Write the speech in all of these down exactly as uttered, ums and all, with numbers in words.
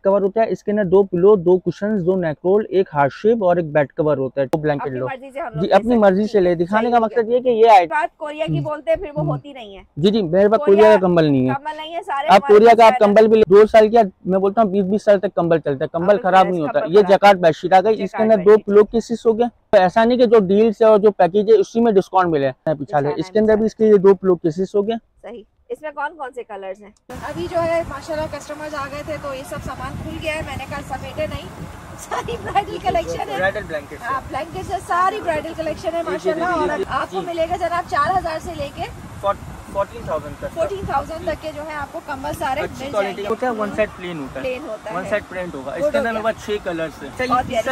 Cover होता है, इसके अंदर दो पिलो, दो कुशंस, दो नेक रोल, एक हार्ड शेप और एक बेड कवर होता है। तो ब्लैंकेट लो जी, अपनी मर्जी से ले। दिखाने का मकसद ये कि ये बात कोरिया की बोलते हैं फिर वो होती नहीं है। जी जी, मेरे पास कोरिया का कंबल नहीं है, कंबल नहीं है सारे। आप कोरिया का आप कंबल भी दो साल की, मैं बोलता हूँ बीस बीस साल तक कंबल चलता है, कंबल खराब नहीं होता। ये जैकार्ड बेडशीट आ गई, इसके अंदर दो पिलो पीसेस हो गए। तो ऐसा नहीं कि जो डील्स है और जो पैकेज है उसी में डिस्काउंट मिले पिछले, इसके अंदर भी इसके ये दो पिलो पीसेस हो गए। सही। इसमें कौन कौन से कलर्स हैं? अभी जो है माशाल्लाह कस्टमर्स आ गए थे तो ये सब सामान खुल गया है। मैंने कहा समेटे नहीं, सारी ब्राइडल कलेक्शन है, ब्राइडल ब्लैंकेट, हाँ ब्लैंकेट से सारी ब्राइडल कलेक्शन है माशाल्लाह। और आपको मिलेगा जनाब चार हजार से लेके फोर्टीन थाउजेंड तक, फोर्टीन थाउजेंड तक के जो है आपको कंबल सारे मिल जाएंगे। होता है वन साइड प्लेन होता है, प्लेन होता है, वन साइड प्रिंट होगा। इसके अंदर मेरे पास छह कलर्स हैं।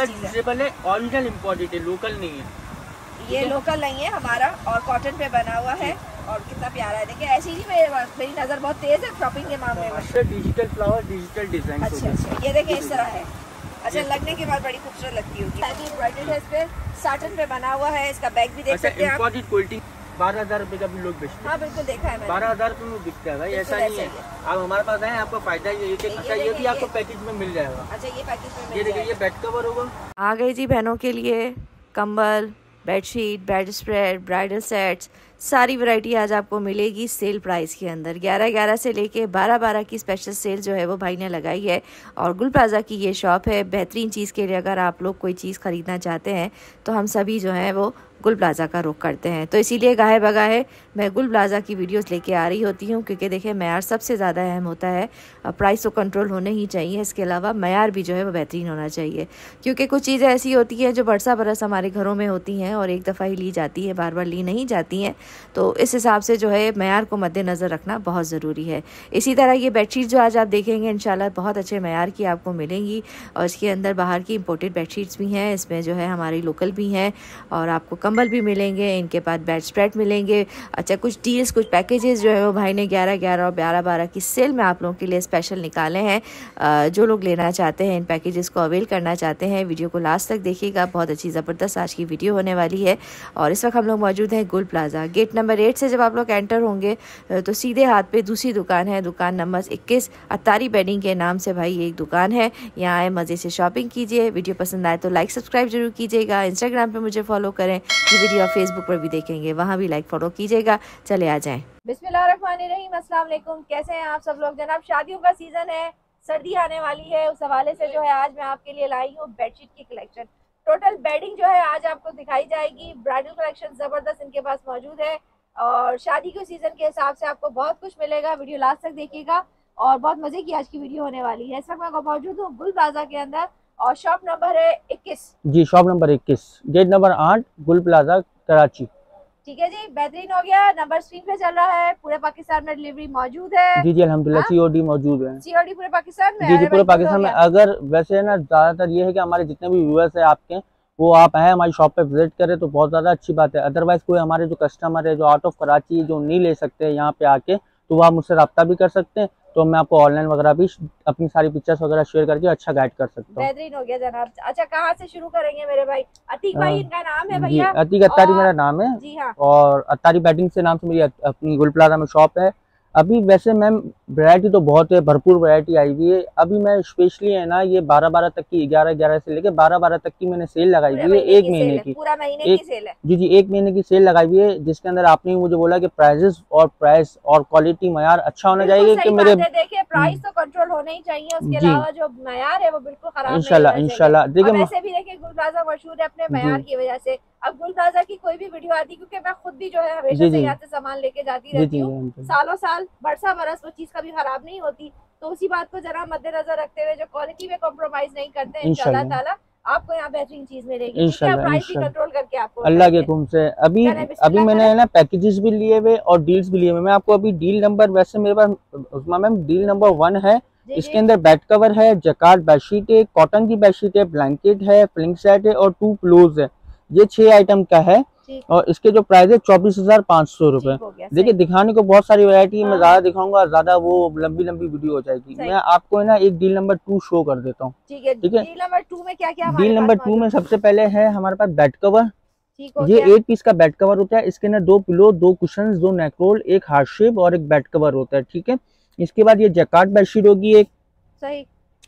ओरिजिनल इम्पोर्टेड है, लोकल नहीं है, ये लोकल नहीं है हमारा और कॉटन पे बना हुआ है। और कितना प्यारा है, देखिए ऐसी नहीं, मेरे मेरी नजर बहुत तेज है शॉपिंग के मामले में। Digital flower, digital design. अच्छा अच्छा, ये देखिए इस तरह है। अच्छा, लगने के बाद बड़ी खूबसूरत लगती होगी। ब्राइडल है, इस पे साटन पे बना हुआ है। इसका बैग भी देख सकते हैं आप। क्वालिटी बारह हजार रुपए का भी लोग बेचते हैं। हाँ बिल्कुल देखा है मैंने, बारह हजार रुपए में बिकता है भाई, ऐसा नहीं है। आप हमारे पास आए, आपको फायदा ये है कि अच्छा ये भी आपको पैकेज में मिल जाएगा। अच्छा, ये पैकेज में ये देखिए, ये बेड कवर होगा। आ गई जी बहनों के लिए कंबल, bedsheet, bed spread, bridal sets, सारी वैरायटी आज आपको मिलेगी सेल प्राइस के अंदर। ग्यारह ग्यारह से लेके बारह बारह की स्पेशल सेल जो है वो भाई ने लगाई है। और गुल प्लाजा की ये शॉप है। बेहतरीन चीज़ के लिए अगर आप लोग कोई चीज़ ख़रीदना चाहते हैं तो हम सभी जो है वो गुल प्लाजा का रुख करते हैं। तो इसीलिए गाहे बगाहे मैं गुल प्लाजा की वीडियोस लेके आ रही होती हूँ, क्योंकि देखिए मयार सबसे ज़्यादा अहम होता है। प्राइस तो कंट्रोल होने ही चाहिए, इसके अलावा मयार भी जो है वो बेहतरीन होना चाहिए। क्योंकि कुछ चीज़ें ऐसी होती हैं जो बरसा बरस हमारे घरों में होती हैं और एक दफ़ा ही ली जाती है, बार बार ली नहीं जाती हैं। तो इस हिसाब से जो है मयार को मद्देनज़र रखना बहुत ज़रूरी है। इसी तरह ये बेडशीट जो आज आप देखेंगे इंशाल्लाह बहुत अच्छे मयार की आपको मिलेंगी। और इसके अंदर बाहर की इम्पोर्टेड बेडशीट्स भी हैं, इसमें जो है हमारी लोकल भी हैं और आपको कंबल भी मिलेंगे। इनके पास बेड स्प्रेड मिलेंगे। अच्छा, कुछ डील्स, कुछ पैकेजेस जो है वो भाई ने ग्यारह ग्यारह और बारह बारह की सेल में आप लोगों के लिए स्पेशल निकाले हैं। जो लोग लेना चाहते हैं, इन पैकेजेस को अवेल करना चाहते हैं, वीडियो को लास्ट तक देखिएगा, बहुत अच्छी ज़बरदस्त आज की वीडियो होने वाली है। और इस वक्त हम लोग मौजूद हैं गुल प्लाजा, गेट नंबर एट से जब आप लोग एंटर होंगे तो सीधे हाथ पे दूसरी दुकान है, दुकान नंबर इक्कीस, अत्तारी बेडिंग के नाम से भाई एक दुकान है। यहाँ आए, मज़े से शॉपिंग कीजिए। वीडियो पसंद आए तो लाइक सब्सक्राइब जरूर कीजिएगा। इंस्टाग्राम पे मुझे फॉलो करें, ये वीडियो आप फेसबुक पर भी देखेंगे, वहाँ भी लाइक फॉलो कीजिएगा। चले आ जाएं। बिस्मिल्लाहिर्रहमानिर्रहीम, अस्सलाम वालेकुम। कैसे हैं आप सब लोग? जनाब शादियों का सीजन है, सर्दी आने वाली है, उस हवाले से जो है आज मैं आपके लिए लाई हूँ बेडशीट की कलेक्शन। टोटल बेडिंग जो है आज आपको दिखाई जाएगी। ब्राइडल कलेक्शन जबरदस्त इनके पास मौजूद है और शादी के सीजन के हिसाब से आपको बहुत कुछ मिलेगा। वीडियो लास्ट तक देखिएगा और बहुत मजे की आज की वीडियो होने वाली है। इस वक्त मैं मौजूद हूँ गुल प्लाजा के अंदर और शॉप नंबर है इक्कीस। जी, शॉप नंबर इक्कीस, गेट नंबर आठ, गुल प्लाजा कराची। ठीक है जी, बेहतरीन हो गया। नंबर स्क्रीन पे चल रहा है। पूरे पाकिस्तान में डिलीवरी मौजूद है। जी जी अल्हम्दुलिल्लाह, सीओडी मौजूद है। सीओडी पूरे पाकिस्तान में? जी जी पूरे पाकिस्तान में। अगर वैसे ना ज्यादातर ये है कि हमारे जितने भी व्यूअर्स है आपके, वो आप हैं हमारी शॉप पे विजिट करें तो बहुत ज़्यादा अच्छी बात है। अदरवाइज कोई हमारे जो कस्टमर है जो आउट ऑफ कराची जो नहीं ले सकते यहाँ पे आके, तो वो आप मुझसे रब्ता भी कर सकते हैं। तो मैं आपको ऑनलाइन वगैरह भी अपनी सारी पिक्चर्स वगैरह शेयर करके अच्छा गाइड कर सकता हूँ। बेहतरीन हो गया जनाब। अच्छा, कहाँ से शुरू करेंगे मेरे भाई? अतीक भाई इनका नाम है भैया? अतीक अत्तारी मेरा नाम है। जी हाँ। और अत्तारी बेडिंग से नाम से मेरी अपनी गुल प्लाजा में शॉप है। अभी वैसे मैम वैरायटी तो बहुत है, भरपूर वैरायटी आई हुई है। अभी मैं स्पेशली है ना ये बारह बारह तक की, ग्यारह ग्यारह से लेके बारह बारह तक की मैंने सेल लगाई हुई है। एक महीने की, पूरा महीने की सेल है। जी जी, एक महीने की सेल लगाई हुई है, जिसके अंदर आपने मुझे बोला कि प्राइजेस और प्राइस और क्वालिटी मयार अच्छा होना चाहिए। कि मेरे देखिए प्राइस तो कंट्रोल होना ही चाहिए, उसके अलावा जो मयार है वो बिल्कुल खराब इंशाल्लाह इंशाल्लाह। देखिए वैसे भी देखिए गुल प्लाजा मशहूर है अपने मयार की वजह से। अब गुल प्लाजा की कोई भी वीडियो आती, क्योंकि मैं खुद भी जो है हमेशा से यहाँ से सामान लेके जाती रहती हूँ सालों साल, बरसा बरस, वो चीज कभी खराब नहीं होती। तो उसी बात को जरा मद्देनजर रखते हुए जो क्वालिटी में कॉम्प्रोमाइज नहीं करते हैं, इंशाल्लाह ताला आपको यहाँ बेहतरीन चीज मिलेगी। प्राइस भी कंट्रोल करके आपको अल्लाह के हुक्म से। अभी अभी मैंने ना पैकेजेस भी लिए हुए और डील्स भी लिए हुए। मैं आपको अभी डील नंबर, वैसे मेरे पास Usma ma'am deal number one है, इसके अंदर बेड कवर है, जैकार्ड बेडशीट है, कॉटन की बेडशीट है, ब्लैंकेट है, फ्लिंग सेट है और टू पिलोज है। ये छह आइटम का है और इसके जो प्राइस है चौबीस हजार पाँच सौ रूपए। देखिए दिखाने को बहुत सारी वैरायटी है, मैं ज्यादा दिखाऊंगा ज्यादा वो लंबी लंबी वीडियो हो जाएगी। मैं आपको है ना एक डील नंबर टू शो कर देता हूँ। ठीक है, डील नंबर टू में क्या क्या? डील नंबर टू में सबसे पहले है हमारे पास बेड कवर। ये एक पीस का बेड कवर होता है। इसके अंदर दो पिलो, दो कुशंस, दो नेक रोल, एक हार्ड शेप और एक बेड कवर होता है। ठीक है, इसके बाद ये जैकार्ड बेडशीट होगी एक। सही।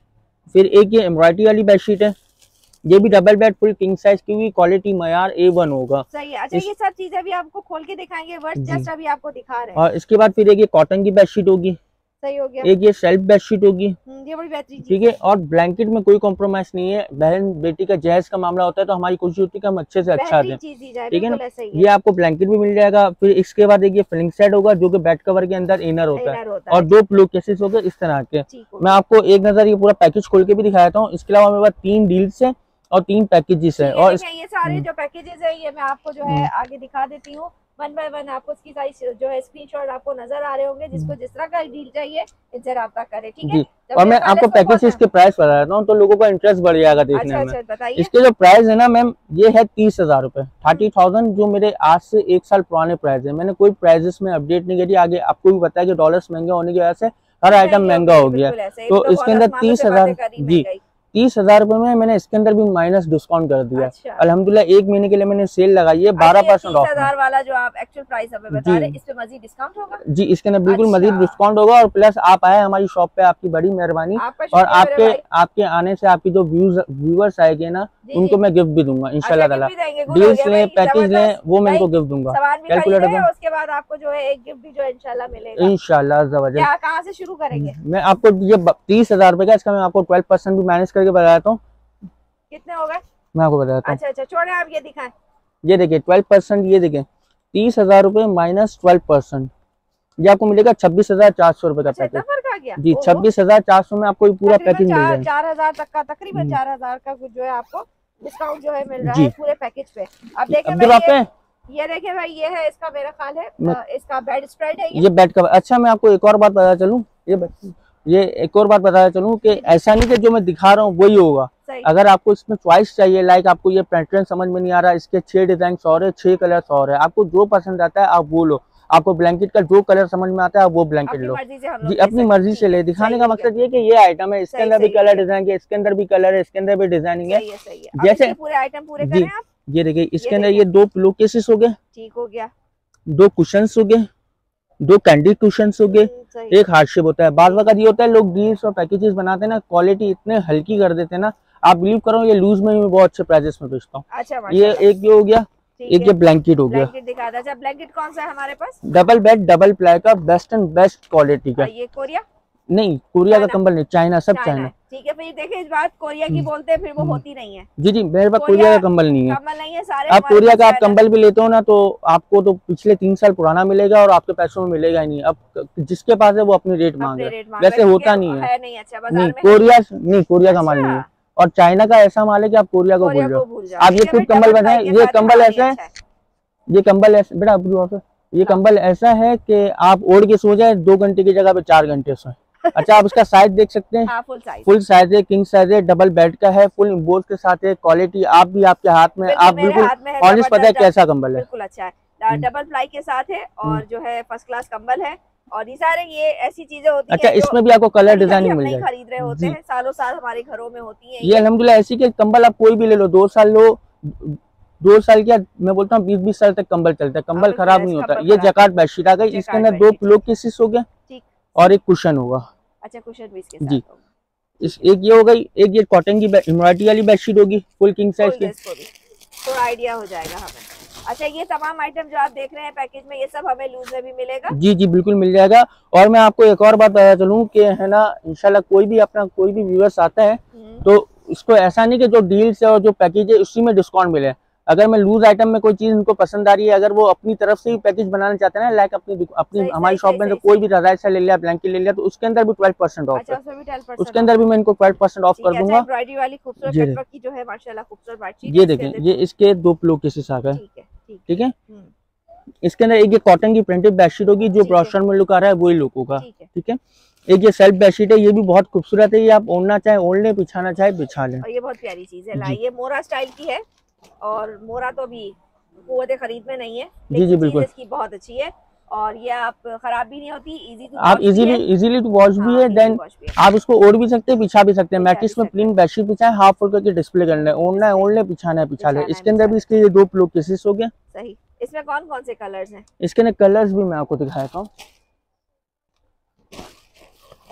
फिर एक ये एम्ब्रॉयडरी वाली बेडशीट है, ये भी double bed full king size की हुई, क्वालिटी मयार ए वन होगा। सही है। अच्छा, इस... ये सब चीजें भी आपको खोल के दिखाएंगे, वर्ड जस्ट अभी आपको दिखा रहे हैं। और इसके बाद फिर एक ये कॉटन की बेडशीट होगी, सही हो गया। एक ये सेल्फ बेडशीट होगी, ये बड़ी बेहतरीन, ठीक है। और ब्लैंकेट में कोई कॉम्प्रोमाइज नहीं है, बहन बेटी का जहेज का मामला होता है तो हमारी कोशिश होती है कि हम अच्छे से अच्छा दें, ठीक है ना। ये आपको ब्लैंकेट भी मिल जाएगा। फिर इसके बाद एक ये फिलिंग सेट होगा जो कि बेड कवर के अंदर इनर होता है, और दो पिलो केसेस हो गए इस तरह के। मैं आपको एक नजर ये पूरा पैकेज खोल के भी दिखाता हूँ। इसके अलावा मेरे पास तीन डील्स है और तीन पैकेजेस है, और ये सारे जो पैकेजेस है ये मैं आपको जो है आगे दिखा देती हूँ वन बाय वन। आपको इसकी साइज जो है स्क्रीनशॉट आपको नजर आ रहे होंगे, जिसको जिस तरह का डील चाहिए इनसे राब्ता करें, ठीक है। और मैं आपको पैकेजेस के प्राइस बता देता हूँ तो लोगों का इंटरेस्ट बढ़ जाएगा देखने अच्छा, में। अच्छा, इसके जो प्राइस है ना मैम, ये है तीस हजार रूपए, थर्टी थाउजेंड, जो मेरे आज से एक साल पुराने प्राइस है। मैंने कोई प्राइजेस में अपडेट नहीं करी। आगे आपको भी पता है कि डॉलर्स महंगे होने की वजह से हर आइटम महंगा हो गया, तो इसके अंदर तीस हजार जी तीस हजार रुपए में मैंने इसके अंदर भी माइनस डिस्काउंट कर दिया। अच्छा। अल्हम्दुलिल्लाह एक महीने के लिए मैंने सेल लगाई है, बारह परसेंट ऑफ हजार वाला जो आप एक्चुअल प्राइस हमें बता रहे हैं, इस पे मजीद डिस्काउंट होगा जी। इसके अंदर बिल्कुल अच्छा। मजीद डिस्काउंट होगा, और प्लस आप आए हमारी शॉप पे, आपकी बड़ी मेहरबानी, और आपके आपके आने से आपकी जो व्यूज व्यूअर्स आएंगे ना उनको मैं गिफ्ट भी दूंगा इंशाल्लाह ताला। डील्स लें, पैकेज लें, वो मैं इनको गिफ्ट दूंगा। कैलकुलेटर, उसके बाद आपको जो है एक गिफ्ट भी जो इंशाल्लाह मिलेगा इंशाल्लाह अज़्ज़ा वजल। कहाँ से शुरू करेंगे? मैं आपको ये तीस हजार रुपए का, इसका मैं आपको ट्वेल्व परसेंट भी मैनेज करके बताता हूँ। कितने हो गए मैं आपको बताता हूँ। अच्छा अच्छा, छोड़े आप ये दिखाएं। ये देखिए ट्वेल्व परसेंट, ये देखिए तीस हजार रूपए माइनस ट्वेल्व परसेंट, ये आपको मिलेगा छब्बीस हजार चार सौ रुपए का पैकेज जी। छब्बीस हजार चार सौ में आपको पूरा पैकेज मिल जाएगा, चार हजार तक का, तकरीबन चार हजार का कुछ जो है आपको डिस्काउंट जो है मिल रहा है पूरे पैकेज पे। अब देखिए ये देखिए भाई, ये है इसका मेरा ख्याल है इसका बेड स्प्रेड है, ये बेड कवर। अच्छा मैं आपको एक और बात बता चलूं, ये ये एक और बात बताया चलूं कि ऐसा नहीं कि जो मैं दिखा रहा हूँ वही होगा। अगर आपको इसमें चॉइस चाहिए, लाइक आपको ये पैटर्न समझ में नहीं आ रहा, इसके छह डिजाइन और है, छह कलर्स और है, आपको जो पसंद आता है आप वो लो। आपको ब्लैंकेट का जो कलर समझ में आता है आप वो ब्लैंकेट लो जी, अपनी मर्जी से ले। दिखाने का मकसद ये कि ये आइटम है, इसके अंदर भी कलर डिजाइन है, इसके अंदर भी कलर है, इसके अंदर भी डिजाइनिंग है। जैसे पूरे आइटम पूरे करें आप। ये देखिए इसके अंदर ये दो पिलो केसेस हो गए, ठीक हो गया, दो कुशन्स हो गए, दो कैंडी कुशन्स हो गए, एक हार्ड शेप होता है। बाद वक्त ये होता है लोग डील्स और पैकेजेस बनाते हैं ना, क्वालिटी इतने हल्की कर देते हैं ना, आप बिलीव करो ये लूज में भी बहुत अच्छे प्राइसेस में बेचता हूँ। अच्छा, ये एक ये हो गया, एक ये ब्लैंकेट हो गया। दिखा दो। अच्छा, ब्लैंकेट कौन सा है हमारे पास? डबल बेड डबल प्लाई का, बेस्ट एंड बेस्ट क्वालिटी का। ये कोरिया नहीं, कोरिया का कंबल नहीं, चाइना, सब चाइना। ठीक है, फिर देखिए इस बात कोरिया की बोलते हैं, फिर वो होती नहीं है जी जी। मेरे पास कोरिया का कंबल नहीं है, कंबल नहीं है सारे। आप कोरिया का आप कंबल भी लेते हो ना तो आपको तो पिछले तीन साल पुराना मिलेगा और आपके पैसों में मिलेगा ही नहीं। अब जिसके पास है वो अपनी रेट मांग रहा है, वैसे होता नहीं है। नहीं कोरिया नहीं, कोरिया का माल नहीं है, और चाइना का ऐसा माल है कि आप कोरिया को भूल जाओ। आप ये खुद कंबल बनाए, ये कंबल ऐसा है, ये कंबल ऐसा बेटा आप ये कंबल ऐसा है कि आप ओढ़ के सो जाए, दो घंटे की जगह पे चार घंटे सोए। अच्छा आप इसका साइज देख सकते हैं, फुल साइज फुल साइज है, किंग साइज है, डबल बेड का है, फुल इम्बोर्ड के साथ है, क्वालिटी आप भी आपके हाथ में, आप बिल्कुल ऑनेस्ट पता है कैसा कंबल है, बिल्कुल अच्छा है, डबल प्लाई के साथ है और जो है फर्स्ट क्लास कंबल है। और ये सारे ये ऐसी चीजें होती अच्छा है इसमें भी आपको कलर डिजाइनिंग मिल जाएगी, खरीद रहे होते हैं, सालों साल हमारे घरों में होती है ये अल्हम्दुलिल्लाह। ऐसी के कंबल आप कोई भी ले लो, दो साल लो, दो साल क्या मैं बोलता हूँ बीस बीस साल तक कंबल चलता है, कंबल खराब नहीं होता। ये जकार्ड बेडशीट आ गई, इसके अंदर दो पिलो केसेस हो गए और एक कुशन होगा। अच्छा, कुशन भी इसके साथ जी। इस एक ये हो गई, एक ये कॉटन की एम्ब्रॉयडरी वाली बेडशीट होगी फुल किंग साइज की, तो आइडिया हो जाएगा हमें। अच्छा, ये तमाम आइटम जो आप देख रहे हैं पैकेज में, ये सब हमें लूज में भी मिलेगा? जी जी बिल्कुल मिल जाएगा। और मैं आपको एक और बात बता चलूँ कि है ना, इंशाल्लाह कोई भी अपना कोई भी व्यूअर्स आता है तो इसको ऐसा नहीं कि जो डील्स है और जो पैकेज है उसी में डिस्काउंट मिले। अगर मैं लूज आइटम में कोई चीज उनको पसंद आ रही है, अगर वो अपनी तरफ से ही पैकेज बनाना चाहते हैं ना, लाइक अपनी अपनी हमारी शॉप में तो कोई भी रजाई से ले लिया, ब्लैंकेट ले लिया, तो उसके अंदर भी ट्वेल्व परसेंट ऑफ है, उसके अंदर भी मैं इनको ट्वेल्व परसेंट ऑफ कर दूंगा। एम्ब्रॉयडरी वाली खूबसूरत कटवर्क की जो है माशाल्लाह खूबसूरत बेडशीट, ये देखें, ये इसके दो पिलो केसेस आ गए, ठीक है। इसके अंदर एक ये कॉटन की प्रिंटेड बेडशीट होगी, जो ब्रोशर में लुक आ रहा है वही लुक होगा, ठीक है। एक ये सेल्फ बेडशीट है, ये भी बहुत खूबसूरत है, ये आप ओढ़ना चाहे ओढ़ लें, बिछाना चाहे बिछा लें। ये बहुत प्यारी चीज है, ये मोरा स्टाइल की है और मोरा तो भी कुव्वत खरीद में नहीं है, जी जी बिल्कुल, इसकी बहुत अच्छी है और ये आप खराब भी नहीं होती, इजी टू आप इजीली इजीली टू वॉश भी है, देन आप इसको ओढ़ भी सकते हैं, बिछा भी सकते हैं। मैट्रिक्स में प्लेन बेडशीट बिछाए, हाफ फुल करके डिस्प्ले करना है, ओढ़ना है ओढ़ ले, बिछाना है बिछा ले। इसके अंदर भी इसके ये दो पिलो केसेस हो गए। सही। इसमें कौन कौन से कलर्स हैं? इसके अंदर कलर्स भी मैं आपको दिखाता हूँ।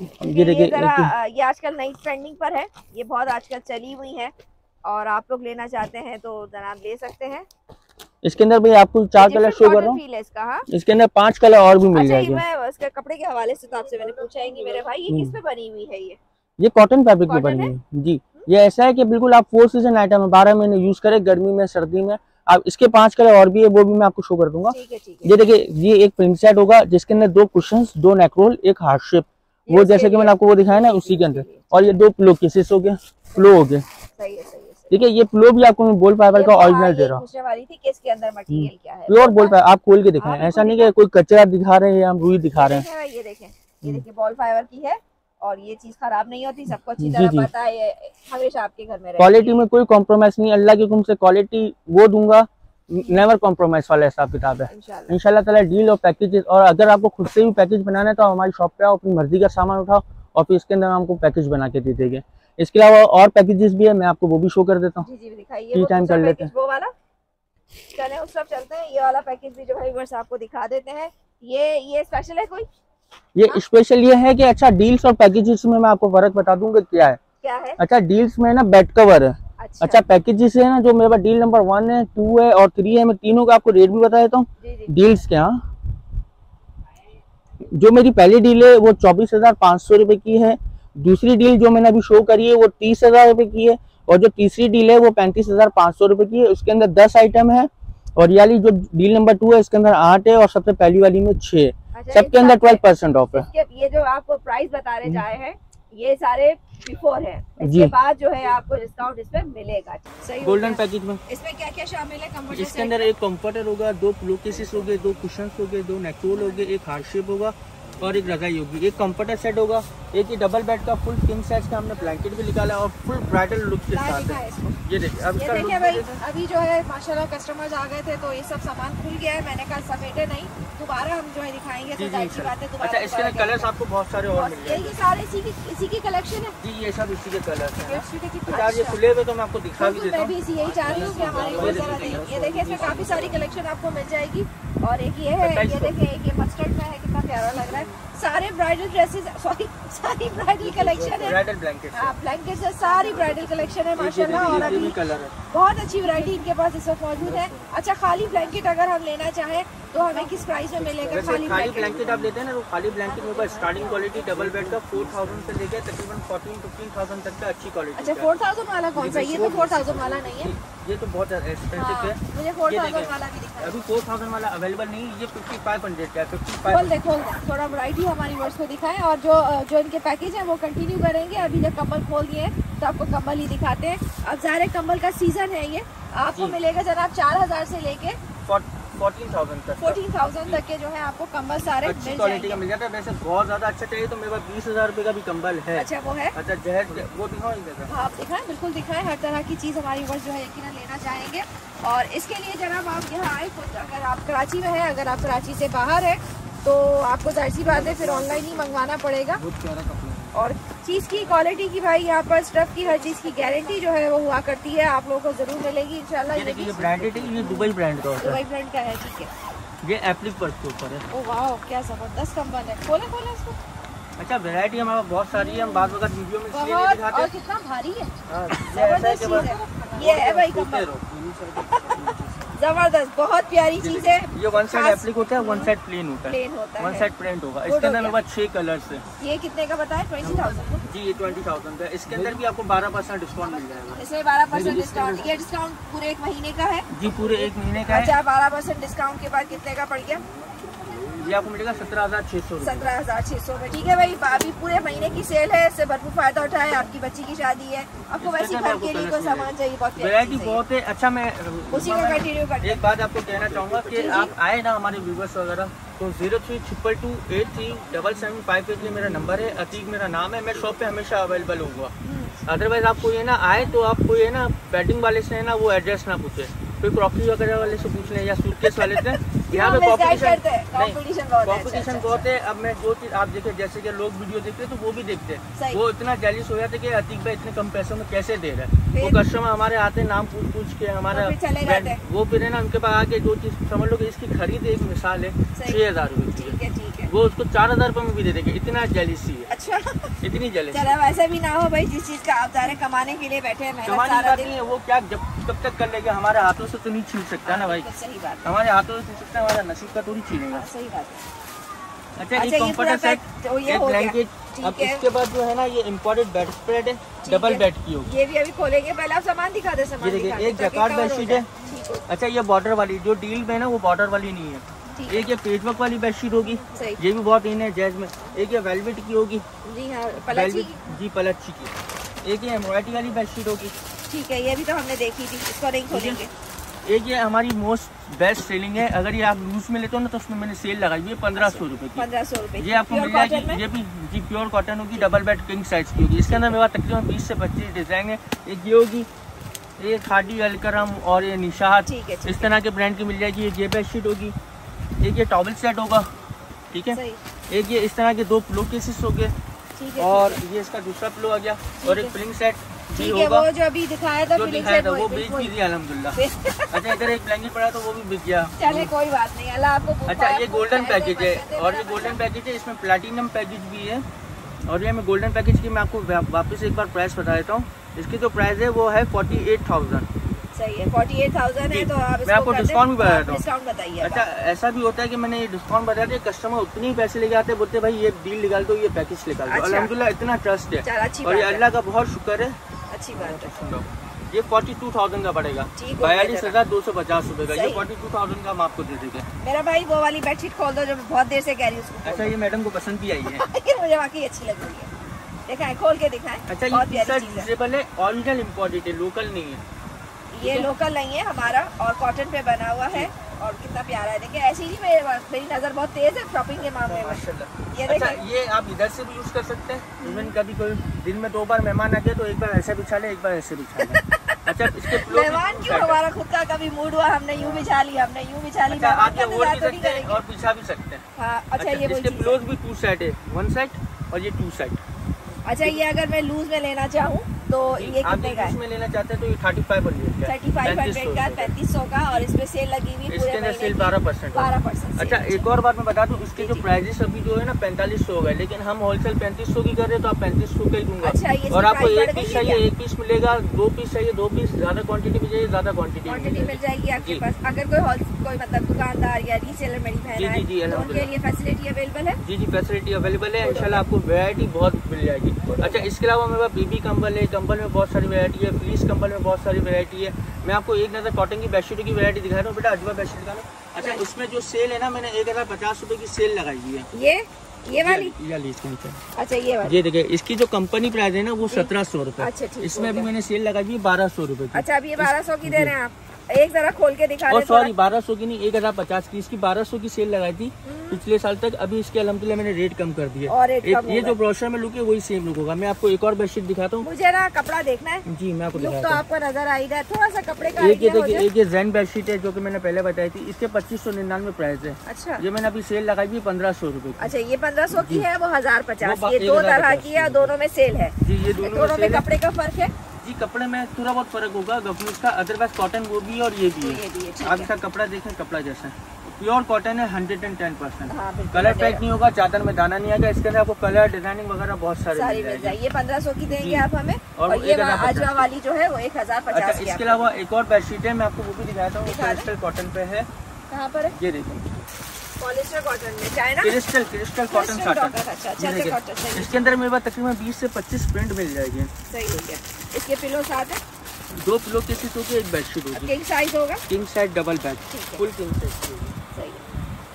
ये देखिए, ये आजकल नई ट्रेंडिंग पर है, ये बहुत आजकल चली हुई है और आप लोग लेना चाहते हैं तो जनाब ले सकते हैं। इसके अंदर भी आपको चार कलर शो कर रहा हूँ, इसके अंदर पांच कलर और भी मिल जाएंगे। मैं इसके कपड़े के हवाले से तो आपसे मैंने पूछा है कि मेरे भाई ये किस पे बनी हुई है? ये ये कॉटन फैब्रिक में बनी हुई है जी। ये ऐसा है कि बिल्कुल आप फोर सीजन आइटम है, बारह महीने यूज करें, गर्मी में सर्दी में। आप इसके पांच कलर और भी है, वो भी मैं आपको शो कर दूंगा। ये देखिए, ये एक प्रिंट सेट होगा जिसके अंदर दो कुशंस, दो नेक रोल, एक हार्ट शेप, वो जैसे कि मैंने आपको वो दिखाया ना उसी के अंदर। और ये दो प्लो केसेस हो गए, फ्लो हो गए। ठीक है, ये प्लो भी आपको मैं बोल फाइबर का ओरिजिनल दे रहा हूँ। प्योर बोल फाइबर आप खोल के दिखाएं, ऐसा नहीं कि कोई कचरा दिखा रहे हैं, हम रुई दिखा रहे हैं। ये देखें, ये देखिए बॉल फाइबर की है और ये चीज खराब नहीं होती, सबको अच्छी तरह पता है, ये हमेशा आपके घर में क्वालिटी में कोई कॉम्प्रोमाइज नहीं, अल्लाह की हुक्म से क्वालिटी वो दूंगा, नेवर कॉम्प्रोमाइज वाला हिसाब किताब है इंशाल्लाह ताला। डील और पैकेजेस, और अगर आपको खुद से भी पैकेज बनाना है तो हमारी शॉप पे आओ, अपनी मर्जी का सामान उठाओ और फिर इसके अंदर हमको पैकेज बना के दे देंगे। इसके अलावा और पैकेजेस भी है, मैं आपको वो भी शो कर देता हूँ। टी टाइम कर लेते हैं, वो वाला चले उस तरफ चलते हैं। ये वाला पैकेज भी जो है व्यूअर्स आपको दिखा देते हैं। ये ये स्पेशल है कोई? ये स्पेशल ये है कि अच्छा डील्स और पैकेजेस में मैं आपको फर्क बता दूंगा क्या है। क्या है? अच्छा डील्स में ना बेड कवर है। अच्छा, अच्छा पैकेजेस है ना, जो मेरे पास डील नंबर वन है, टू है और थ्री है, मैं तीनों का आपको रेट भी बता देता हूँ डील्स के। यहाँ जो मेरी पहली डील है वो चौबीस हजार पाँच सौ रुपए की है, दूसरी डील जो मैंने अभी शो करी है वो तीस हजार रुपए की है, और जो तीसरी डील है वो पैंतीस हजार पाँच सौ रुपए की है। उसके अंदर दस आइटम है, और ये वाली जो डील नंबर टू है इसके अंदर आठ है, और सबसे पहली वाली में छह। अच्छा, सबके अंदर ट्वेल्व परसेंट ऑफ है। ये जो आपको प्राइस बता रहे जाए हैं ये सारे बिफोर है, इसके बाद जो है आपको डिस्काउंट इसमें मिलेगा। सही गोल्डन पैकेज में इसमें क्या क्या शामिल है? कंफर्टर इसके अंदर एक कंफर्टर होगा, दो पिलो केसेस हो गए, दो कुशन्स हो गए, दो नेक रोल हो गए, एक हार्ड शेप होगा और एक रजाई होगी, एक कंफर्टर सेट होगा, एक ही डबल बेड का फुल किंग साइज का हमने ब्लैंकेट भी निकाला और फुल ब्राइडल लुक के साथ है। ये देखिए, अब इसका लुक भाई अभी जो है माशाल्लाह कस्टमर्स आ गए थे तो ये सब सामान खुल गया है। मैंने कहा समेटे नहीं, दोबारा हम जो है दिखाएंगे तो जाहिर सी बात है दोबारा। अच्छा, इसके कलर्स आपको बहुत सारे और मिल जाएंगे। ये सारे इसी की इसी की कलेक्शन है जी, ये सब इसी के कलर्स हैं। आज ये खुले हुए तो मैं आपको दिखा भी देता हूं। मैं भी इसी यही चाह रही हूं कि हमारे बहुत सारा ये देखिए, इसमें काफी सारी कलेक्शन आपको मिल जाएगी। और एक ये है, ये देखिए एक ये मस्टर्ड में है, कितना प्यारा लग रहा है। सारे ब्राइडल ड्रेसेस, सॉरी सारी ब्राइडल कलेक्शन है, ब्राइडल ब्लैंकेट हां ब्लैंकेट से सारी ब्राइडल कलेक्शन है माशाल्लाह। और अभी बहुत अच्छी वैरायटी इनके पास इस वक्त मौजूद है। अच्छा, खाली ब्लैंकेट अगर हम लेना चाहें तो हमें किस प्राइस में मिलेगा? खाली खाली ब्लैंकेट आप लेते हैं ना, तो खाली ब्लैंकेट में स्टार्टिंग क्वालिटी डबल बेड का फोर थाउजेंड से लेकर तकरीबन फोर्टीन फिफ्टीन थाउजेंड तक का अच्छी क्वालिटी। अच्छा, फोर थाउजेंड वाला कौन सा? ये तो फोर थाउजेंड वाला नहीं है, ये तो बहुत एक्सपेंसिव है। मुझे फोर थाउजेंड वाला भी दिखाएं। अभी फोर थाउजेंड वाला अवेलेबल नहीं है, ये फिफ्टी फाइव हंड्रेड का फिफ्टी फाइव। खोल दे खोल दे, थोड़ा वैरायटी हमारी वर्ड्स को दिखाएं। और जो जो इनके पैकेज है वो कंटिन्यू करेंगे। अभी जब कम्बल खोल दिए तो आपको कम्बल ही दिखाते हैं। अब ज़ाहिर कम्बल का सीजन है, ये आपको मिलेगा जनाब चार हजार से लेके फोर्टीन थाउजेंड तक फोर्टीन थाउजेंड तक के जो है आपको कंबल सारे अच्छी क्वालिटी का मिल जाता है। वैसे बहुत ज्यादा अच्छा चाहिए तो मेरे पास बीस हजार रुपए का भी कंबल है। अच्छा, वो है? अच्छा, जहर वो दिखाओ। हाँ, आप दिखाएं, बिल्कुल दिखाएं। हर तरह की चीज़ हमारी वर्ष जो है यकीनन लेना चाहेंगे। और इसके लिए जनाब आप यहाँ आए, अगर आप कराची में है, अगर आप कराची से बाहर है तो आपको जाहिर सी बात है फिर ऑनलाइन ही मंगवाना पड़ेगा। और चीज़ की क्वालिटी की भाई यहाँ पर स्टफ की हर चीज़ की गारंटी जो है वो हुआ करती है, आप लोगों को जरूर मिलेगी इंशाल्लाह। ये देखिए, ये ब्रांडेड है, ये दुबई ब्रांड का होता है। दुबई ब्रांड का है, ठीक है। ये एप्लिक वर्क के ऊपर है। ओह वाह, क्या जबरदस्त कंबल है। खोले खोले इसको। अच्छा, वैरायटी हमारे पास बहुत सारी है, हम बाद वक्त वीडियो में इसलिए नहीं दिखाते। और कितना भारी है, जबरदस्त चीज़ है ये है भाई कंबल, जबरदस्त, बहुत प्यारी चीज है। ये वन साइड एप्लिक होता है, वन साइड प्लेन होता है, प्लेन होता है, वन साइड प्रिंट होगा। इसके अंदर मेरे पास छह कलर्स है। ये कितने का बताया? ट्वेंटी थाउजेंड जी, ये ट्वेंटी थाउजेंड का। इसके अंदर भी आपको बारह परसेंट डिस्काउंट मिल जाएगा। इसमें बारह परसेंट डिस्काउंट, ये डिस्काउंट पूरे एक महीने का है जी, पूरे एक महीने का है। अच्छा, बारह परसेंट डिस्काउंट के बाद कितने का पड़ गया? ये आपको मिलेगा सत्रह हजार छह सौ सत्रह हजार छह सौ में। ठीक है भाई, अभी पूरे महीने की सेल है, इससे भरपूर फायदा उठाए। आपकी बच्ची की शादी है, आपको वैसे घर के लिए कोई सामान चाहिए, बहुत वैरायटी बहुत है। अच्छा, मैं उसी का कंटिन्यू करते हैं। एक बात आपको कहना चाहूँगा कि आप आए ना हमारे व्यूवर्स वगैरह, तो zero three triple two eight three double seven five eight, ये मेरा नंबर है, अतीक मेरा नाम है। मैं शॉप पे हमेशा अवेलेबल होऊंगा। अदरवाइज आपको ये ना आए तो आपको ये ना बेडिंग वाले से है ना वो एड्रेस ना पूछे, कोई क्रॉकरी वगैरह वाले से पूछ लें या सूटकेस वाले से, यहाँ पे कंपटीशन बहुत है। कंपटीशन बहुत है। अब मैं जो चीज आप देखे, जैसे कि लोग वीडियो देखते हैं तो वो भी देखते हैं, वो इतना जेलिस हो जाते कि अतीक भाई इतने कम पैसों में कैसे दे रहे हैं। वो कस्टमर हमारे आते हैं, नाम पूछ पूछ के हमारा वो फिर है ना, उनके पास आके जो चीज समझ लो कि इसकी खरीद एक मिसाल है छह हजार रुपए की, वो उसको चार हजार रुपए में भी दे देंगे। इतना जेलिसी है। अच्छा इतनी जेलिसी। चलो वैसे भी ना हो भाई, जिस चीज का आप जा रहे कमाने के लिए बैठे हैं, कमाने की बात नहीं है, वो क्या जब कब तक कर लेगा, हमारे हाथों से तो नहीं छीन सकता ना भाई। सही बात, हमारे हाथों से छीन सकता है, हमारा नसीब का थोड़ी छीनेगा। सही बात है। अच्छा, एक कंफर्टर सेट, एक ब्लैंकेट। अब इसके बाद जो है ना, ये इम्पोर्टेड बेड स्प्रेड है, डबल बेड की होगी। ये भी अभी खोलेंगे, पहले आप सामान दिखा दे। सामान दिखा दे। एक जैकार्ड बेडशीट है। अच्छा, ये बॉर्डर वाली जो डील में है ना, वो बॉर्डर वाली नहीं है। एक ये पेचवर्क वाली बेडशीट होगी, ये भी बहुत इन है जैज में। एक ये वेलवेट की होगी, जी हाँ, पलाची जी पलाची की। एक ये एम्ब्रॉयडरी वाली बेडशीट होगी। ठीक है, ये भी तो हमने देखी थी, इसको नहीं खोलेंगे। एक ये हमारी मोस्ट बेस्ट सेलिंग है, अगर ये आप लूज में लेते हो ना तो उसमें मैंने सेल लगाई हुई है पंद्रह सौ रुपए की। पंद्रह सौ रुपए ये आपको मिल जाएगी। ये भी जी प्योर कॉटन होगी, डबल बेड किंग साइज की होगी। इसके अंदर मेरे पास तकरीबन बीस से पच्चीस डिजाइन है। एक ये होगी, एक खादी अलकरम और ये निशात, इस तरह के ब्रांड की मिल जाएगी। एक ये बेडशीट होगी, एक ये टॉवल सेट होगा, ठीक है। एक ये इस तरह के दो पिलो केसेस हो गए, और ये इसका दूसरा पिलो आ गया, और एक प्लिंग सेट भी होगा। वो जो अभी दिखाया था, जो दिखाया था वो बेच भी दिया अल्हम्दुलिल्लाह। अच्छा, इधर एक ब्लैंकेट पड़ा तो वो भी बिक गया। चले कोई बात नहीं, अल्लाह आपको। अच्छा, ये गोल्डन पैकेज है, और ये गोल्डन पैकेज है, इसमें प्लैटिनम पैकेज भी है। और ये मैं गोल्डन पैकेज की मैं आपको वापस एक बार प्राइस बता देता हूँ। इसकी जो प्राइस है वो है फोर्टी एट थाउजेंड। सही है, फोर्टी एट थाउजेंड है। तो आप मैं आपको डिस्काउंट भी बता देता हूँ। डिस्काउंट बताइए। अच्छा, ऐसा भी होता है कि मैंने ये डिस्काउंट बता दिया, कस्टमर उतने ही पैसे लेके आते, बोलते भाई ये डील निकाल दो, ये पैकेज निकाल दो। अल्हम्दुलिल्लाह इतना ट्रस्ट है, और ये अल्लाह का बहुत शुक्र है। अच्छी बात है। ये फोर्टी टू थाउजेंड का पड़ेगा, बयालीस हजार दो सौ पचास रूपए का। ये फोर्टी टू थाउजेंड का हम आपको दे देंगे। मेरा भाई वो वाली बेडशीट खोल दो जो मैं बहुत देर से कह रही हूँ। अच्छा, ये मैडम को पसंद भी आई है। ये मुझे वाकई अच्छी लग रही है, दिखाएं खोल के दिखाएं। अच्छा, ये यूजेबल है, ओरिजिनल इम्पोर्टेड है, लोकल नहीं है। ये लोकल नहीं है हमारा, और कॉटन पे बना हुआ है, और कितना प्यारा है। देखिए ऐसी ही मेरे मेरी नजर बहुत तेज है शॉपिंग के मामले में। ये अच्छा, ये आप इधर से भी यूज कर सकते हैं। इवन कभी कोई दिन में दो बार मेहमान आ गए तो एक बार ऐसे बिछा ले, एक बार ऐसे बिछा ले। अच्छा, इसके मेहमान क्यों, हमारा खुद का कभी मूड हुआ, हमने यूं बिछा ली, हमने यूं बिछा ली। आप ये ओढ़ भी सकते हैं और बिछा भी सकते हैं। हाँ, अच्छा, ये इसके पिलोज भी टू साइड है, वन साइड और ये टू साइड। अच्छा, ये अगर मैं लूज में लेना चाहूँ तो ये कितने का है? में लेना चाहते हैं तो ये थर्टी फाइव हंड्रेड का, थर्टी फाइव हंड्रेड का, पैंतीस सौ का, और इसमें सेल लगी हुई पूरे महीने सेल बारह परसेंट बारह परसेंट। अच्छा, एक और बात मैं बता दूं, इसके जो प्राइजेस अभी जो है ना पैंतालीस सौ है, लेकिन हम होलसेल पैंतीस सौ की कर रहे हैं तो आप पैंतीस सौ का ही दूंगा। अच्छा, और आपको एक पीस चाहिए एक पीस मिलेगा, दो पीस चाहिए दो पीस, ज्यादा क्वांटिटी में चाहिए ज्यादा क्वांटिटी मिल जाएगी आपके पास। अगर कोई कोई मतलब दुकानदार या रीसेलर मेरी बहन है तो उनके लिए फैसिलिटी अवेलेबल है। जी जी, फैसिलिटी अवेलेबल है, इंशाल्लाह आपको वैरायटी बहुत मिल जाएगी। अच्छा, इसके अलावा मेरे पास बीबी कंबल है, कंबल में बहुत सारी वैरायटी है, फ्लीस कंबल में बहुत सारी वैरायटी है। मैं आपको एक नजर कॉटन की बेडशीट की वैरायटी दिखा रहा हूँ। बेटा अजवा बेडशीट दिखा रहा हूँ। अच्छा, इसमें जो सेल है ना, मैंने एक हजार पचास रूपए की सेल लगाई हुई है। ये ये वाली ये ली इसके नीचे। अच्छा, ये वाली। ये देखिए, इसकी जो कंपनी प्राइस है ना वो सत्रह सौ रूपए। अच्छा, ठीक। इसमें अभी मैंने सेल लगाई हुई है बारह सौ रूपए की। अच्छा, अभी ये बारह सौ की दे रहे हैं आप? एक जरा खोल के दिखा और सॉरी, बारह सौ की नहीं, एक हजार पचास की। इसकी बारह सौ की सेल लगाई थी पिछले साल तक, अभी इसके अल्हम्दुलिल्लाह मैंने रेट कम कर दिया। और ये जो ब्रोशर में लुक है वही सेम लुक होगा। मैं आपको एक और बेडशीट दिखाता हूँ। मुझे ना कपड़ा देखना है। जी, मैं आपको लुक तो आपको नजर आई है, थोड़ा सा कपड़े का। एक ये देखिए, एक ये जैन बेडशीट है जो कि मैंने पहले बताई थी, इसके पच्चीस सौ निन्यानवे प्राइस है। अच्छा, ये मैंने अभी सेल लगाई हुई पंद्रह सौ रूपए। अच्छा, ये पंद्रह सौ की है, वो हजार पचास। ये दो तरह की है, दोनों में सेल है। जी, ये दोनों में कपड़े का फर्क है। जी, कपड़े में थोड़ा बहुत फर्क होगा गफूस का, अदरवाइज कॉटन वो भी और ये भी है। आप इसका कपड़ा देखें, कपड़ा जैसा प्योर कॉटन है, hundred and ten percent. Colour pack नहीं होगा, चादर में दाना नहीं आएगा। इसके अंदर आपको कलर डिजाइनिंग वगैरह बहुत सारे मिल जाएंगे। ये पंद्रह सौ की देंगे आप हमें, और ये अजवा वाली जो है वो एक हजार पचास। इसके अलावा एक और बेडशीट है, मैं आपको वो भी दिखाता हूँ। क्रिस्टल कॉटन पे है। कहाँ पर है? ये देखिए, पॉलिस्टर कॉटन में China crystal crystal cotton satin. इसके अंदर मेरे पास तकरीबन बीस से पच्चीस प्रिंट मिल जाएगी। सही हो गया। इसके पिलो साथ है, दो पिलो के साथ होगी, एक बेडशीट होगी। किंग साइज होगा? King size double bed, full king size. सही है।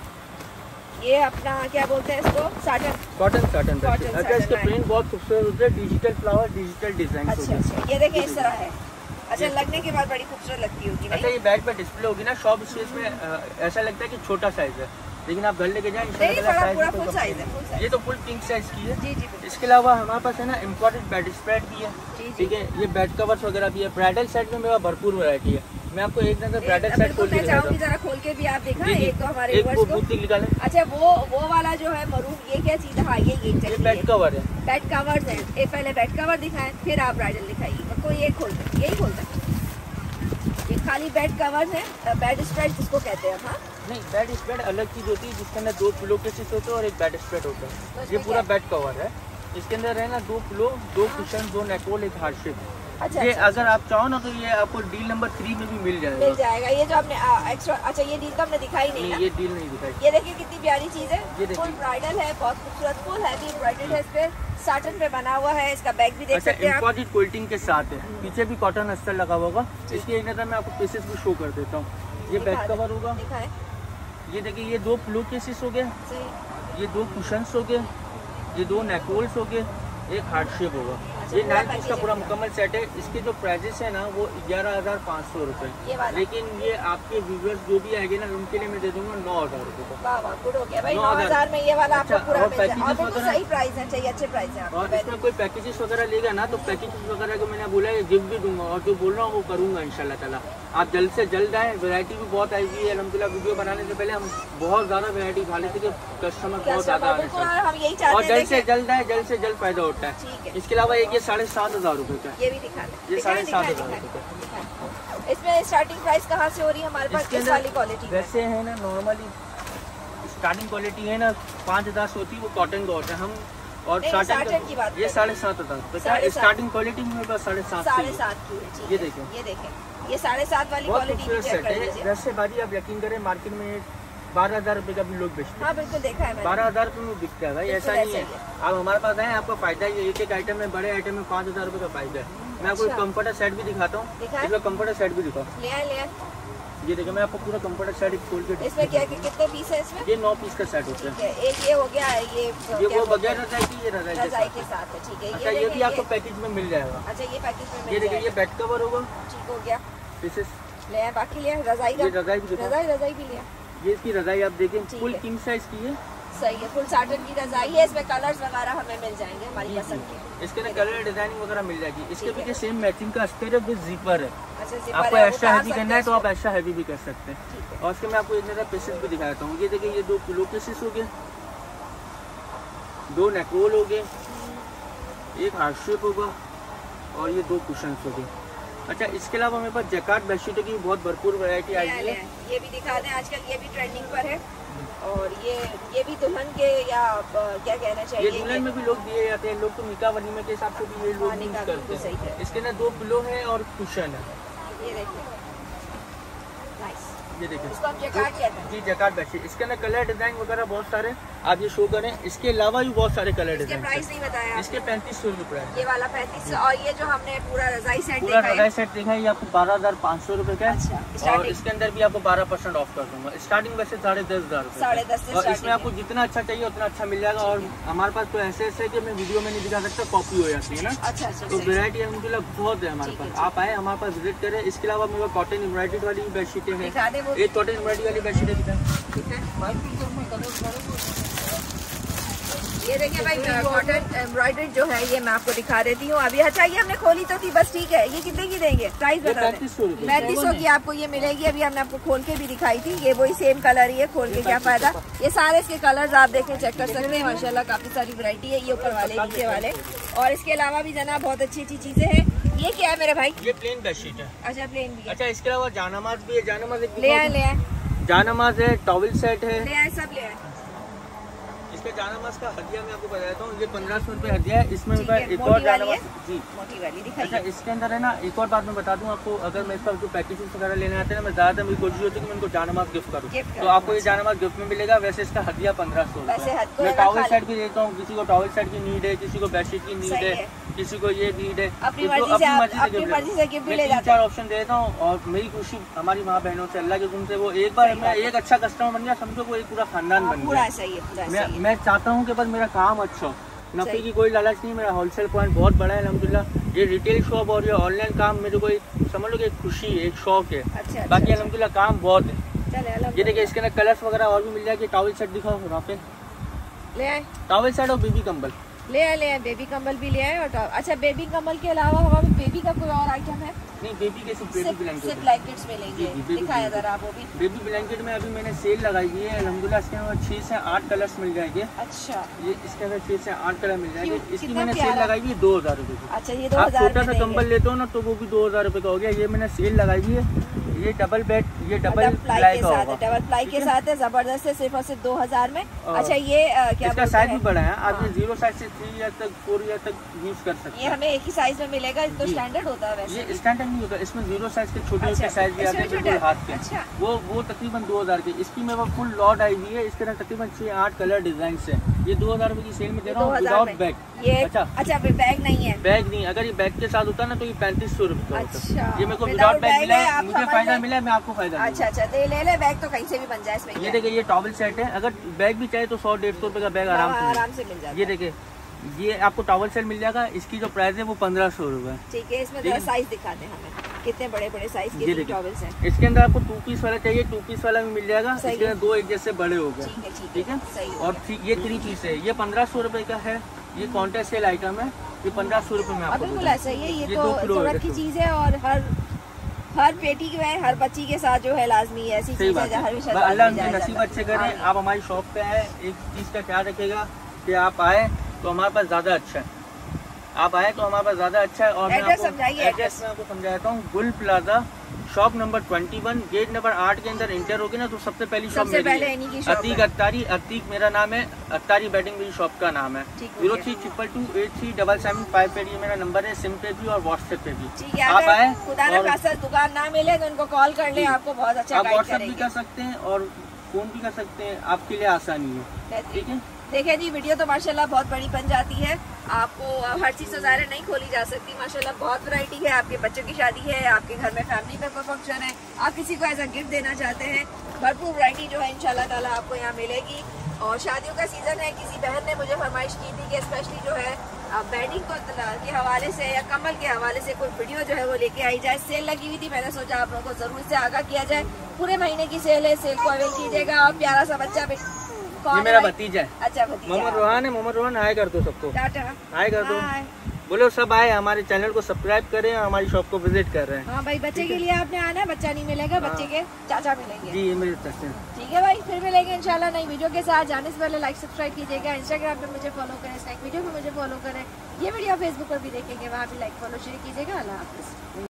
ये अपना क्या बोलते हैं इसको? Satin, cotton satin. अच्छा, इसके प्रिंट बहुत खूबसूरत होते हैं, डिजिटल फ्लावर, डिजिटल डिजाइन। अच्छा अच्छा, ये देखिए इस तरह है। अच्छा, लगने के बाद बड़ी खूबसूरत लगती होगी। अच्छा, ये बैग पे डिस्प्ले होगी ना, शॉप स्पेस में ऐसा लगता है कि छोटा साइज है, लेकिन आप घर लेके जाएं पूरा फुल साइज है। ये तो फुल किंग साइज की है। जी जी। इसके अलावा हमारे पास है ना इम्पोर्टेड बेड स्प्रेड भी है, ठीक है। ये बेड कवर्स वगैरह भी है। ब्राइडल सेट में मेरा भरपूर वैरायटी है। मैं आपको एक नजर ब्राइडल सेट खोल के मैं चाहूंगी जरा खोल के भी आप देखा एक तो हमारे एक वो बुक निकालें। अच्छा वो वो वाला जो है मरून, ये क्या चीज है? हाँ ये ये ये बेड कवर है। बेड कवर्स हैं। ये पहले बेड कवर दिखाएं, फिर आप ब्राइडल दिखाइए। कोई ये खोल दे, यही खोल दे। ये खाली बेड कवर्स है, बेड स्प्रेड जिसको कहते हैं। हाँ नहीं, बेड स्प्रेड अलग चीज होती है जिसके अंदर दो पिलो केसेस होते हैं और एक बेड स्प्रेड होता है। ये पूरा बेड कवर है, इसके अंदर है ना दो पिलो, दो कुशन, दो नेटरोल, एक हार्डशिप। अच्छा, ये अच्छा, अगर आप चाहो ना तो ये आपको डील नंबर थ्री में भी मिल जाएगा। मिल जाएगा। ये जो आपने एक्स्ट्रा, अच्छा ये डील तो हमने दिखाई नहीं, नहीं, ये डील नहीं दिखाई। ये देखिए कितनी प्यारी चीज है। ये फुल ब्राइडल है, बहुत खूबसूरत, फुल हैवी एम्ब्रॉयडर्ड है। इस पे साटन पे बना हुआ है। इसका बैग भी देख अच्छा, सकते हैं आप। इम्पोर्टेड क्वालिटी के साथ है। पीछे भी कॉटन अस्तर लगा होगा। इसकी एक नजर मैं आपको पीसेस भी शो कर देता हूँ। ये बैक कवर होगा। ये देखिए, ये दो पिलो केसेस हो गए, ये दो कुशंस हो गए, ये दो नेकरोल्स हो गए, एक हार्ड शेप होगा। ये नाइन पीस का पूरा मुकम्मल सेट है। इसके जो प्राइजेस है ना वो ग्यारह हजार पाँच सौ रुपए, लेकिन ये आपके व्यूवर्स जो भी आएंगे ना उनके लिए मैं दे दूंगा नौ हजार रुपए का। नौ हजार में ये वाला आपको पूरा मिल जाएगा। और पैकेजेस सही प्राइस है, चाहिए अच्छे प्राइस है। और इसमें कोई पैकेजेस वगैरह लेगा ना तो पैकेजेस वगैरह को मैंने बोला है गिफ्ट भी दूंगा, और जो बोल रहा हूँ वो करूंगा इंशाल्लाह ताला। आप जल्द से जल्द आए। वैरायटी भी बहुत आई हुई है अल्हम्दुलिल्लाह। वीडियो बनाने से पहले हम बहुत ज्यादा वैरायटी खा लेते थे, कस्टमर बहुत ज्यादा आ रहे हैं और जल्द से जल्द आए, जल्द से जल्द फायदा होता है। इसके अलावा एक ये साढ़े सात हजार रुपए का, ये भी दिखा दें। ये साढ़े सात हजार रुपए का। इसमें स्टार्टिंग प्राइस कहाँ से हो रही है हमारे पास? किस वाली क्वालिटी? वैसे है ना नॉर्मली स्टार्टिंग क्वालिटी है ना पाँच हजार से होती है, वो कॉटन का होता है। हम और साटन की बात, ये साढ़े सात हजार स्टार्टिंग क्वालिटी में साढ़े सात साढ़े सात की है। ये देखें, ये देखें, ये साढ़े सात वाली क्वालिटी सेट है। वैसे बाजी आप यकीन करें मार्केट में बारह हजार रुपए का भी लोग बेचते हैं। हाँ बिल्कुल देखा है मैंने। बारह हजार रुपए में बिकता है भाई, ऐसा नहीं है। आप हमारे पास आए, आपको फायदा है। एक एक आइटम में, बड़े आइटम में पाँच हजार रुपए का फायदा है। मैं आपको कंफर्टर सेट भी दिखाता हूँ। इसमें कंफर्टर सेट भी दिखाओ। ले आए, ले आए। ये देखिए, मैं आपको पूरा कंफर्टर सेट खोल के। इसमें क्या कितने पीस है इसमें? ये नौ पीस का सेट होता है। एक ये हो गया, ये ये वो बगैर रजाई की, ये रजाई के साथ है। ठीक है, अच्छा ये भी आपको पैकेज में मिल जाएगा। अच्छा ये पैकेज में। ये देखिए, ये बेड कवर होगा। ठीक हो गया, पीसेस ले आए। बाकी ले आए रजाई का, रजाई भी रजाई रजाई भी लिया। ये इसकी रजाई आप देखें, फुल किंग साइज की है। सही है, फुल साटन की रजाई है। इसमें कलर्स वगैरह हमें मिल जाएंगे हमारी पसंद के। इसके अंदर कलर डिजाइनिंग वगैरह मिल जाएगी। इसके पीछे सेम मैचिंग का अस्तर है विद जीपर है। अच्छा, आपको एक्स्ट्रा हैवी करना है तो आप एक्स्ट्रा हैवी भी कर सकते हैं। और इसके मैं आपको एक नजर पीसेस भी दिखाता हूँ। ये देखिए, ये दो पिलो पीसेस हो गए, दो नेकरोल हो गए, एक हार्ड शेप होगा और ये दो कुशंस हो गए। अच्छा, इसके अलावा हमारे पास जैकार्ड बेडशीटों की बहुत भरपूर वैरायटी आई है। ये भी दिखा दें, आजकल ये भी ट्रेंडिंग पर है। और ये ये भी दुल्हन के या क्या कहना चाहिए, ये दुल्हन में भी लोग दिए जाते हैं। लोग तो निकाह वलीमे के हिसाब से भी ये लोग यूज करते हैं। इसके अंदर दो पिलो है और कुशन है। ये देखिए, ये देखिए, इसको हम जैकार्ड कहते हैं। जी जैकार्ड बेडशीट। इसके अंदर कलर डिजाइन वगैरह बहुत सारे आप ये शो करें। इसके अलावा भी बहुत सारे कलर डिजाइन। प्राइस नहीं बताया इसके पैंतीस सौ रुपए। ये वाला पैंतीस। और ये जो हमने पूरा रजाई सेट पूरा रजाई सेट देखा है, ये आपको बारह हजार पाँच सौ रुपए का है। और इसके अंदर भी आपको बारह परसेंट ऑफ कर दूंगा। स्टार्टिंग वैसे साढ़े दस हजार रुपए, साढ़े दस से। और इसमें आपको जितना अच्छा चाहिए उतना अच्छा मिल जाएगा। और हमारे पास तो ऐसे ऐसे कि मैं वीडियो में नहीं दिखा सकता, कॉपी हो जाती है ना। अच्छा, अच्छा, तो वेरायटी अलहमदुलिल्लाह बहुत है हमारे पास। आप आए, हमारे पास विजिट करें। इसके अलावा मेरे पास कॉटन एम्ब्रॉयडरी वाली बेडशीटें हैं। एक कॉटन एम्ब्रॉयडरी वाली बेडशीटें ये देखिए भाई, कॉटन एम्ब्रॉयडरी जो है ये मैं आपको दिखा देती हूँ अभी। अच्छा, ये हमने खोली तो थी बस, ठीक है। ये कितने की देंगे? प्राइस बता दें। पैंतीस सौ की आपको ये मिलेगी। अभी हमने आपको खोल के भी दिखाई थी। ये वही सेम कलर ही है, खोल के क्या फायदा। ये सारे इसके कलर्स आप देखें, चेक कर सकते हैं। माशाल्लाह काफी सारी वैरायटी है। ये ऊपर वाले, नीचे वाले, और इसके अलावा भी जना बहुत अच्छी अच्छी चीजें हैं। ये क्या है मेरे भाई? ये प्लेन बेडशीट है। अच्छा, प्लेन भी है। अच्छा, इसके अलावा जानमाज भी है। जानमाज ले आए, ले आए। जानमाज है, टॉवल सेट है, ले आए, सब ले आए। इसके जानमाज का हदिया मैं आपको बताता हूँ। ये पंद्रह सौ रुपए हदिया है। इसमें एक और जानमाज, जी मोटी वाली दिखाइए। अच्छा, इसके अंदर है ना एक और बात मैं बता दूं आपको। अगर मैं इसका जो पैकेजेस वगैरह लेने आते हैं ना, मैं ज्यादातर मेरी कोशिश होती है कि मैं इनको जानमाज गिफ्ट करूँ, तो आपको ये जानमाज गिफ्ट में मिलेगा। वैसे इसका हदिया पंद्रह सौ रुपए। मैं टॉवल सेट भी देता हूँ। किसी को टॉवल सेट की नीड है, किसी को बेडशीट की नीड है, किसी को ये नीड है, अपनी मर्जी से गिफ्ट भी ले जाते हैं। चार ऑप्शन दे देता हूँ। और मेरी खुशी हमारी माँ बहनों से, अल्लाह के हुक्म से, वो एक बार मैं एक अच्छा कस्टमर बन गया, समझो वो एक पूरा खानदान बन गया। मैं चाहता हूँ कि बस मेरा काम अच्छा हो, नफे की कोई लालच नहीं। मेरा होलसेल पॉइंट बहुत बड़ा है अल्हम्दुलिल्लाह। ये रिटेल शॉप और ये ऑनलाइन काम मेरे को समझ लो कि एक खुशी है, एक शौक है। अच्छा, बाकी अच्छा, अल्हम्दुलिल्लाह काम बहुत है। ये देखिए, इसके अंदर कलर्स वगैरह और भी मिल जाएगी। टॉवल सेट दिखाओ राफेल, ले आए। टॉवल सेट और बीबी कंबल। ले आए ले आए बेबी कंबल भी ले आए और टॉप। अच्छा बेबी कंबल के अलावा हमारे बेबी का कोई और आइटम है? नहीं बेबी के सिर्फ बेबी ब्लैंकेट सिर्फ ब्लैंकेट्स मिलेंगे। दिखाया जरा वो भी। बेबी ब्लैंकेट में अभी मैंने सेल लगाई हुई है अल्हम्दुलिल्लाह, इसके अंदर छह से आठ कलर्स मिल जाएंगे। अच्छा ये इसके अंदर छह से आठ कलर मिल जाएंगे। इसकी कितना मैंने प्यारा। सेल लगाई हुई है दो हजार रुपए की। अच्छा ये दो आप हजार छोटा सा कंबल लेते हो ना तो वो भी दो हजार रुपए का हो गया। ये मैंने सेल लगाई हुई है। ये डबल बेड, ये डबल प्लाई के साथ है, डबल प्लाई के साथ है, जबरदस्त है, सिर्फ और सिर्फ दो हजार में। अच्छा ये आ, क्या इसका साइज भी बड़ा है, आप ये जीरो साइज से थ्री ईयर तक फोर ईयर तक यूज कर सकते हैं। ये हमें एक ही साइज में मिलेगा, तो स्टैंडर्ड होता है वैसे? ये स्टैंडर्ड नहीं होता, इसमें जीरो साइज के छोटे छोटे साइज भी आते हैं बिल्कुल हाथ के। अच्छा। वो वो तकरीबन दो हजार के। इसकी मेरे पास फुल लॉट आई हुई है। इसके अंदर तकरीबन छह आठ कलर डिजाइन है। ये दो हजार रुपए की सेल में दे रहा हूँ विदाउट बैग। ये अच्छा अच्छा बैग नहीं है? बैग नहीं, अगर ये बैग के साथ होता ना तो ये पैंतीस सौ रुपए का होता। अच्छा ये मेरे को विदाउट बैग मिला है, मुझे फायदा मिला है, मैं आपको फायदा। अच्छा अच्छा दे ले ले बैग तो कहीं से भी बन जाए इसमें। ये देखिए ये टॉवल सेट है, अगर बैग भी चाहिए तो सौ डेढ़ सौ रुपए का बैग आराम से आराम से मिल जाता है। ये देखिए ये आपको टॉवल सेट मिल जाएगा। इसकी जो प्राइस है वो पंद्रह सौ रुपए। ठीक है इसमें जरा साइज दिखाते हैं हमें, कितने बड़े बड़े साइज के टॉवल्स हैं। इसके अंदर आपको टू पीस वाला चाहिए, टू पीस वाला भी मिल जाएगा। इसके अंदर दो एक जैसे बड़े हो गए। ठीक है और ये थ्री पीस है, ये पंद्रह सौ रुपए का है। ये कॉन्टेस्ट सेल आइटम है, ये पंद्रह सौ रुपए में आपको बिल्कुल ऐसा ही है। ये तो जरूरत की चीज है और हर हर बेटी के हर बच्ची के साथ जो है लाजमी है, ऐसी चीज है हमेशा। अल्लाह उनके नसीब अच्छे करे। आप हमारी शॉप पे आए, एक चीज का ख्याल रखेगा कि आप आए तो हमारे पास ज्यादा अच्छा है, आप आए तो हमारे पास ज्यादा अच्छा है। और एड्रेस समझाइए। एड्रेस मैं आपको समझाता हूँ। गुल प्लाजा शॉप नंबर इक्कीस, गेट नंबर आठ के अंदर इंटर होगी ना तो सबसे पहली शॉप मेरी है। अतीक अत्तारी, अतीक मेरा नाम है, अत्तारी बेडिंग मेरी शॉप का नाम है। Zero three triple two eight three double seven five पे ये मेरा नंबर है, सिम पे भी और व्हाट्सएप पे भी। आप आए, खुदा ना खासा दुकान ना मिले तो इनको कॉल कर ले, आपको बहुत अच्छा आप व्हाट्सएप भी कर सकते हैं और फोन भी कर सकते हैं, आपके लिए आसानी है। ठीक है देखिए जी वीडियो तो माशाल्लाह बहुत बड़ी बन जाती है। आपको हर चीज़ तो ज़ाहिर नहीं खोली जा सकती। माशाल्लाह बहुत वैरायटी है। आपके बच्चों की शादी है, आपके घर में फैमिली में कोई फंक्शन है, आप किसी को एज अ गिफ्ट देना चाहते हैं, भरपूर वैरायटी जो है इंशाल्लाह ताला आपको यहाँ मिलेगी। और शादियों का सीज़न है, किसी बहन ने मुझे फरमाइश की थी कि स्पेशली जो है बेडिंग को के हवाले से या कमल के हवाले से कोई वीडियो जो है वो लेके आई जाए। सेल लगी हुई थी, मैंने सोचा आप लोगों को ज़रूर से आगाह किया जाए। पूरे महीने की सेल है, सेल को अवेल कीजिएगा। और प्यारा सा बच्चा भी ये मेरा भतीजा है। अच्छा भतीजा मोहम्मद रोहान है। मोहम्मद रोहान हाय कर दो सबको, टाटा हाय कर दो, बोलो सब आए हमारे चैनल को सब्सक्राइब करें, हमारी शॉप को विजिट कर रहे हैं। हाँ भाई बच्चे के लिए आपने आना है, बच्चा नहीं मिलेगा, बच्चे के चाचा मिलेंगे। जी ये मेरे चाचा। ठीक है भाई फिर मिलेंगे इंशाल्लाह नई वीडियो के साथ। जाने से पहले लाइक सब्सक्राइब कीजिएगा, इंस्टाग्राम पे मुझे फॉलो करें, स्नैक वीडियो पे मुझे फॉलो करें, ये वीडियो फेसबुक पर भी देखेंगे, वहाँ भी लाइक फॉलो शेयर कीजिएगा। अल्लाह हाफिज़।